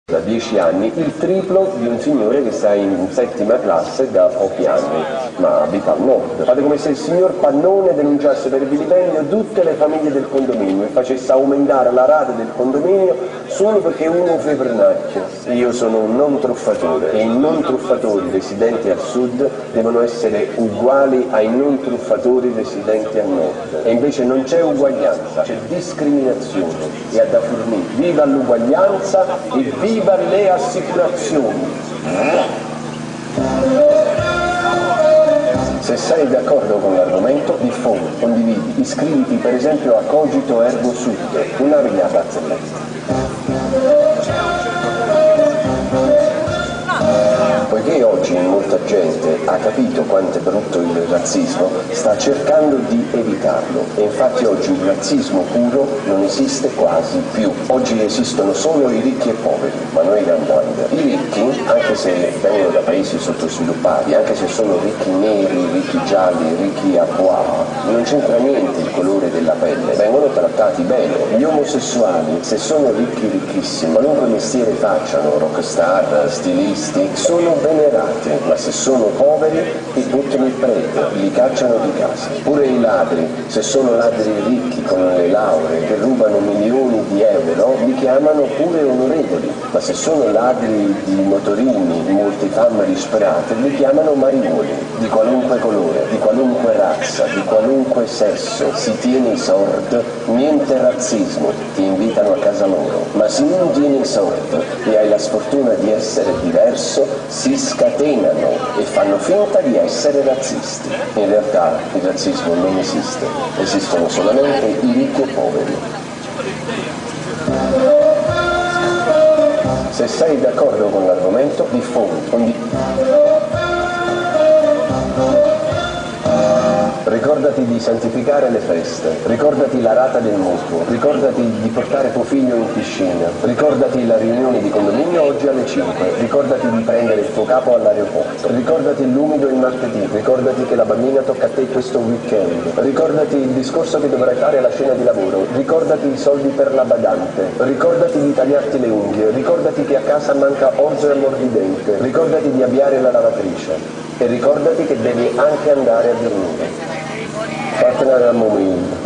da 10 anni, il triplo di un signore che sta in settima classe da pochi anni, ma abita al nord. Fate come se il signor Pannone denunciasse per vilipendio tutte le famiglie del condominio e facesse aumentare la rata del condominio solo perché uno fa pernacchio. Io sono un non truffatore e i non truffatori residenti al sud devono essere uguali ai non truffatori residenti al nord. E invece non c'è uguaglianza, c'è discriminazione. E a da Forlì, viva l'uguaglianza e viva le assicurazioni! Se sei d'accordo con l'argomento, diffondi, condividi, iscriviti per esempio a Cogito Ergo Sud, una riata Poiché oggi molta gente ha capito quanto è brutto il razzismo, sta cercando di evitarlo e infatti oggi il razzismo puro non esiste quasi più. Oggi esistono solo i ricchi e poveri, ma noi andando. I ricchi, anche se vengono da paesi sottosviluppati, anche se sono ricchi neri, ricchi gialli, ricchi a bois, non c'entra niente il colore della pelle, vengono trattati bene. Gli omosessuali, se sono ricchi ricchissimi, qualunque mestiere facciano, rockstar, stilisti, sono venerati, ma se sono poveri li buttano il prete, li cacciano di casa. Pure i ladri, se sono ladri ricchi con le lauree che rubano milioni di euro, li chiamano pure onorevoli, ma se sono ladri di motorini multifamma disperate, li chiamano mariuoli, di qualunque colore, di qualunque razza, di qualunque sesso. Si tiene i sord, niente razzismo, ti invitano a casa loro, ma se non tieni i sord e hai la sfortuna di essere diverso, si scatenano e fanno finta di essere razzisti. In realtà il razzismo non esiste, esistono solamente i ricchi e poveri. Se sei d'accordo con l'argomento, diffondi, Ricordati di santificare le feste, ricordati la rata del mutuo, ricordati di portare tuo figlio in piscina, ricordati la riunione di condominio oggi alle 5, ricordati di prendere il tuo capo all'aeroporto, ricordati l'umido il martedì, ricordati che la bambina tocca a te questo weekend, ricordati il discorso che dovrai fare alla cena di lavoro, ricordati i soldi per la badante, ricordati di tagliarti le unghie, ricordati che a casa manca orzo e ammorbidente, ricordati di avviare la lavatrice e ricordati che devi anche andare a dormire. Fatela dal momento.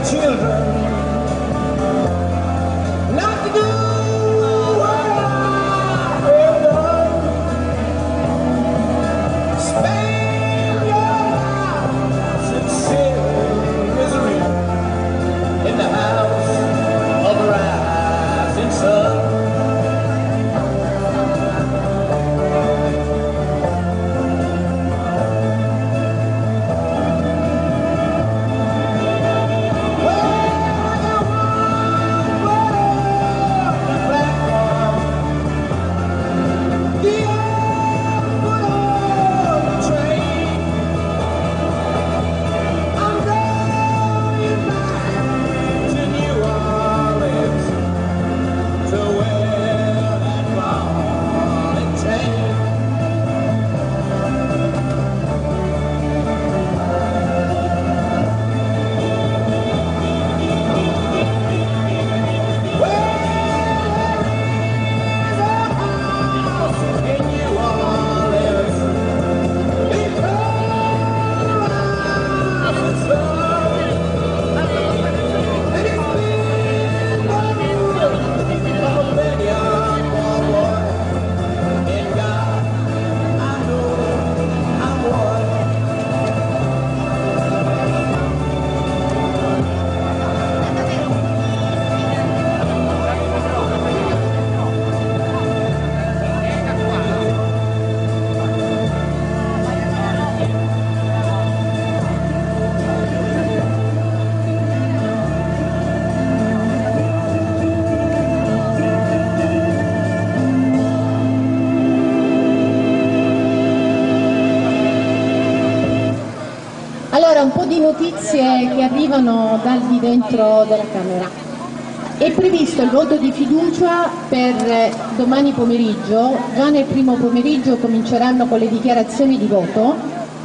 Allora, un po' di notizie che arrivano dal di dentro della Camera. È previsto il voto di fiducia per domani pomeriggio, già nel primo pomeriggio cominceranno con le dichiarazioni di voto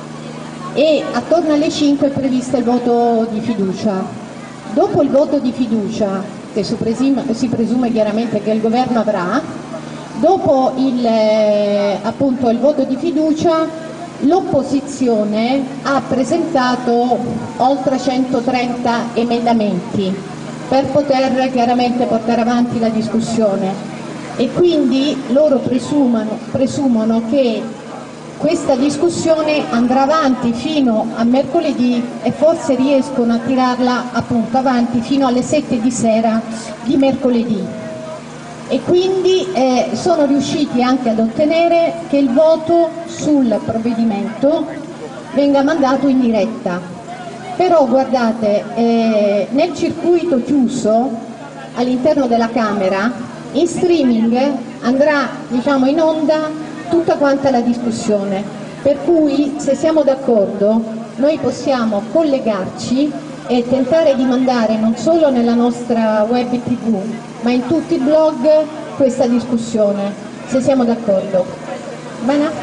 e attorno alle 5 è previsto il voto di fiducia. Dopo il voto di fiducia, che si presume chiaramente che il governo avrà, dopo appunto il voto di fiducia l'opposizione ha presentato oltre 130 emendamenti per poter chiaramente portare avanti la discussione e quindi loro presumono che questa discussione andrà avanti fino a mercoledì e forse riescono a tirarla appunto avanti fino alle 7 di sera di mercoledì. E quindi sono riusciti anche ad ottenere che il voto sul provvedimento venga mandato in diretta. Però guardate, nel circuito chiuso all'interno della Camera, in streaming andrà in onda tutta quanta la discussione, per cui se siamo d'accordo noi possiamo collegarci e tentare di mandare non solo nella nostra web TV ma in tutti i blog questa discussione, se siamo d'accordo. Bene?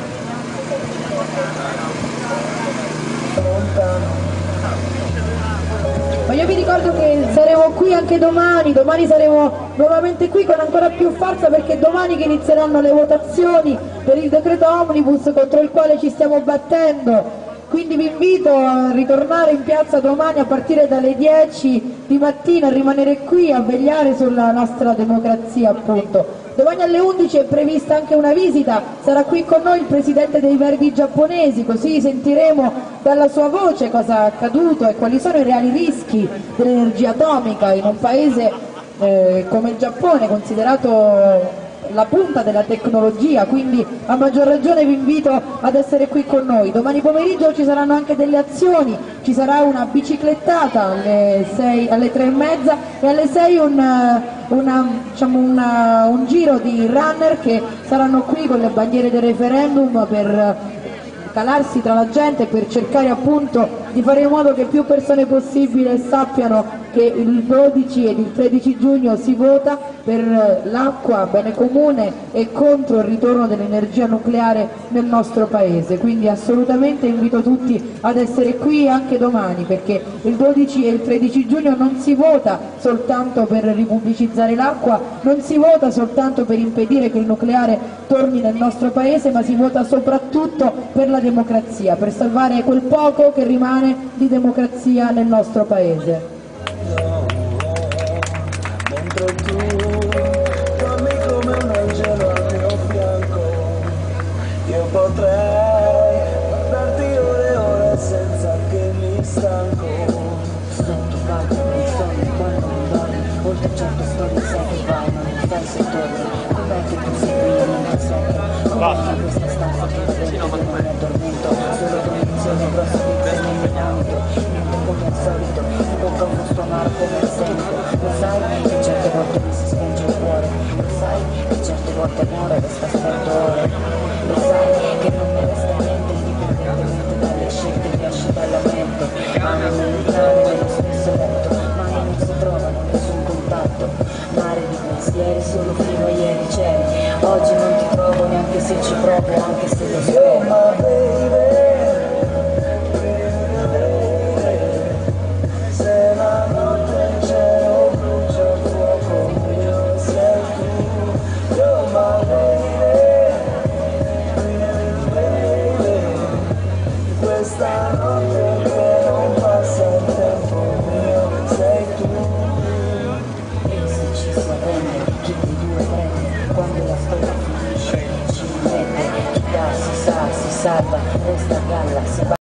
Ma io vi ricordo che saremo qui anche domani saremo nuovamente qui con ancora più forza perché domani che inizieranno le votazioni per il decreto Omnibus contro il quale ci stiamo battendo. Quindi vi invito a ritornare in piazza domani a partire dalle 10 di mattina, a rimanere qui a vegliare sulla nostra democrazia appunto. Domani alle 11 è prevista anche una visita, sarà qui con noi il presidente dei Verdi giapponesi, così sentiremo dalla sua voce cosa è accaduto e quali sono i reali rischi dell'energia atomica in un paese come il Giappone, considerato la punta della tecnologia, quindi a maggior ragione vi invito ad essere qui con noi. Domani pomeriggio ci saranno anche delle azioni, ci sarà una biciclettata alle 3:30 e alle 6 un giro di runner che saranno qui con le bandiere del referendum per calarsi tra la gente, per cercare appunto di fare in modo che più persone possibile sappiano che il 12 ed il 13 giugno si vota per l'acqua, bene comune, e contro il ritorno dell'energia nucleare nel nostro paese. Quindi assolutamente invito tutti ad essere qui anche domani, perché il 12 e il 13 giugno non si vota soltanto per ripubblicizzare l'acqua, non si vota soltanto per impedire che il nucleare torni nel nostro paese, ma si vota soprattutto per la democrazia, per salvare quel poco che rimane di democrazia nel nostro paese. mentre tu dormi come un angelo al mio fianco. Io potrei guardarti ore e ore senza che mi stanco. Sento vago nei sogni quando non dormi, oltre certe storie sai che vai, ma non stai se torni. Com'è che tu sei qui e non ti sento? Com'è che questa stanza ti diventa io non mi addormento? Solo condizioni grosse pizze nell'ambito, niente come al solito, in bocca uno suonare come al sento. Lo sai che certe volte mi si spenge il cuore, lo sai che certe volte muore resta spento ore, lo sai che non mi resta niente indipendentemente dalle scelte che esce dalla mente. Mani lontane nello stesso letto, mani non si trovano, nessun contatto, mare di pensieri solo fino a ieri c'eri. Oggi non ti trovo neanche se ci provo, anche se lo spero. Ma baby, se la notte in cielo brucia il fuoco mio, sei tu. Io ma baby, questa notte che non passa il tempo mio, sei tu. E se ci si arrende, chi dei due prende, quando la storia finisce ci rimette, chi dà si sa, si salva, resta a galla, si va.